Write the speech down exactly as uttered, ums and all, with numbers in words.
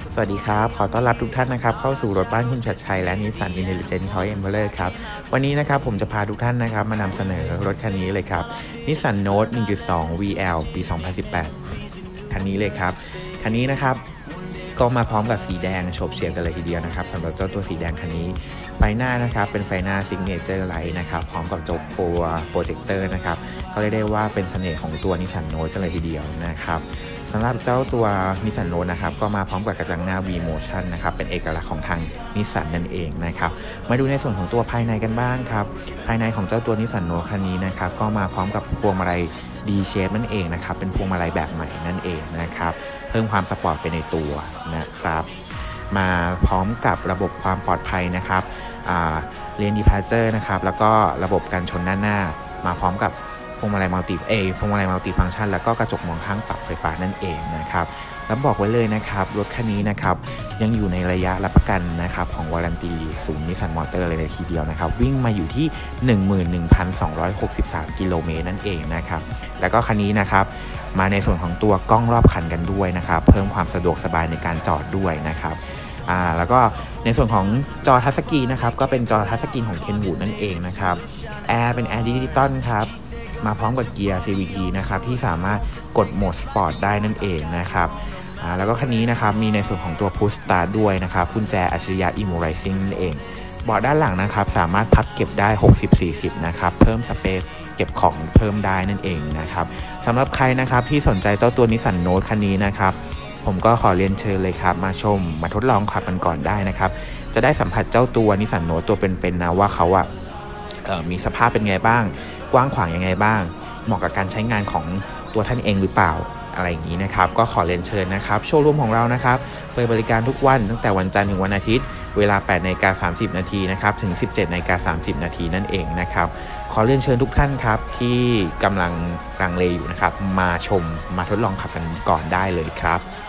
สวัสดีครับขอต้อนรับทุกท่านนะครับเข้าสู่รถบ้านคุณชัดชัยและนิสสัน Intelligent Choice Envelope ครับวันนี้นะครับผมจะพาทุกท่านนะครับมานำเสนอรถคันนี้เลยครับ Nissan Note หนึ่งจุดสอง วี แอล ปี สองพันสิบแปด คันนี้เลยครับคันนี้นะครับก็มาพร้อมกับสีแดงโฉบเฉี่ยวกันเลยทีเดียวนะครับสำหรับเจ้าตัวสีแดงคันนี้ไฟหน้านะครับเป็นไฟหน้า Signature Light นะครับพร้อมกับตัวโปรเจคเตอร์นะครับเขาเรียกได้ว่าเป็นเสน่ห์ของตัว Nissan Note กันเลยทีเดียวนะครับสำหรับเจ้าตัว Nissan Note นะครับก็มาพร้อมกับกระจังหน้า V Motion นะครับเป็นเอกลักษณ์ของทาง Nissan นั่นเองนะครับมาดูในส่วนของตัวภายในกันบ้างครับภายในของเจ้าตัว Nissan Note คันนี้นะครับก็มาพร้อมกับพวงมาลัย D shape นั่นเองนะครับเป็นพวงมาลัยแบบใหม่นั่นเองนะครับเพิ่มความสปอร์ตไปในตัวนะครับมาพร้อมกับระบบความปลอดภัยนะครับเลน Departure นะครับแล้วก็ระบบการชนด้านหน้ามาพร้อมกับพวงมาลัยมัลติเอพวงมาลัยมัลติฟังก์ชันแล้วก็กระจกมองข้างปรับไฟฟ้านั่นเองนะครับแล้วบอกไว้เลยนะครับรถคันนี้นะครับยังอยู่ในระยะรับประกันนะครับของวารันตีศูนย์นิสสันมอเตอร์เลยทีเดียวนะครับวิ่งมาอยู่ที่ หนึ่งหมื่นหนึ่งพันสองร้อยหกสิบสาม กิโลเมตรนั่นเองนะครับแล้วก็คันนี้นะครับมาในส่วนของตัวกล้องรอบคันกันด้วยนะครับเพิ่มความสะดวกสบายในการจอดด้วยนะครับอ่าแล้วก็ในส่วนของจอทัชสกรีนนะครับก็เป็นจอทัชสกรีนของ Kenwood นั่นเองนะครับแอร์เป็นแอร์ดิจิตอลครับมาพร้อมกับเกียร์ ซี วี ที นะครับที่สามารถกดโหมดสปอร์ตได้นั่นเองนะครับอ่าแล้วก็คันนี้นะครับมีในส่วนของตัว Push Start ด้วยนะครับกุญแจอัจฉริยะ Immobilizing นั่นเองเบาะด้านหลังนะครับสามารถพับเก็บได้ หกสิบ สี่สิบ นะครับเพิ่มสเปซเก็บของเพิ่มได้นั่นเองนะครับสำหรับใครนะครับที่สนใจเจ้าตัว Nissan Note คันนี้นะครับผมก็ขอเรียนเชิญเลยครับมาชมมาทดลองขับกันก่อนได้นะครับจะได้สัมผัสเจ้าตัว Nissan Note ตัวเป็นๆนะว่าเขาอะมีสภาพเป็นไงบ้างกว้างขวางยังไงบ้างเหมาะกับการใช้งานของตัวท่านเองหรือเปล่าอะไรอย่างนี้นะครับก็ขอเรียนเชิญนะครับโชว์รูมของเรานะครับเปิดบริการทุกวันตั้งแต่วันจันทร์ถึงวันอาทิตย์เวลา แปดนาฬิกาสามสิบ นาทีนะครับถึง สิบเจ็ดนาฬิกาสามสิบ นาทีนั่นเองนะครับขอเรียนเชิญทุกท่านครับที่กำลังลังเลอยู่นะครับมาชมมาทดลองขับกันก่อนได้เลยครับ